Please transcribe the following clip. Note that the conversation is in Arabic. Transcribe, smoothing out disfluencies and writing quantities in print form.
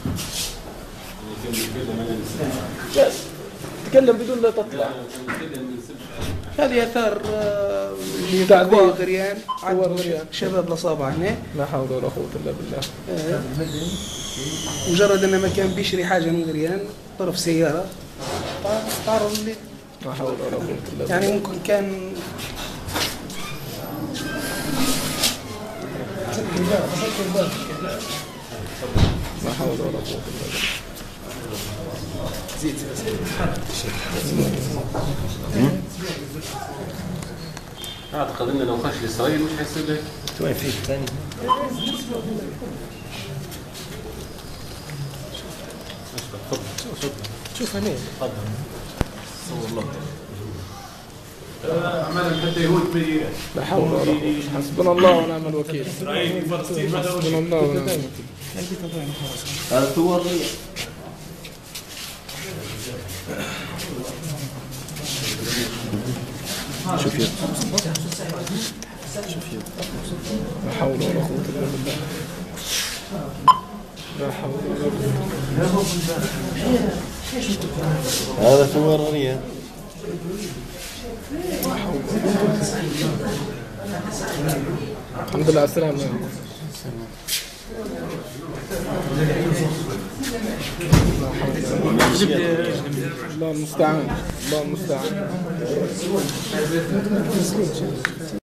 تكلم بدون لا تطلع. هذه اثار تعذيب غريان، غريان شباب الاصابع هنا. لا حول ولا قوه الا بالله. مجرد انه ما كان بيشري حاجه من غريان طرف سياره تعرض لي. لا حول ولا قوه الا بالله. يعني ممكن كان لا حول ولا قوه الا بالله. زيد اعتقد انه لو خش لاسرائيل مش حيصير له. وين في الثاني؟ شوف هنا. تفضل. صور الله. عمل حتى يهود بيئة. لا حول ولا قوة. حسبنا الله ونعم الوكيل. إسرائيل في فلسطين ما دورش. حسبنا الله ونعم الوكيل. هذا صور شوف يد. لا حول ولا قوة إلا بالله. لا حول ولا قوة. هذا صور ريال. الحمد لله على السلامة. الله المستعان. الله المستعان.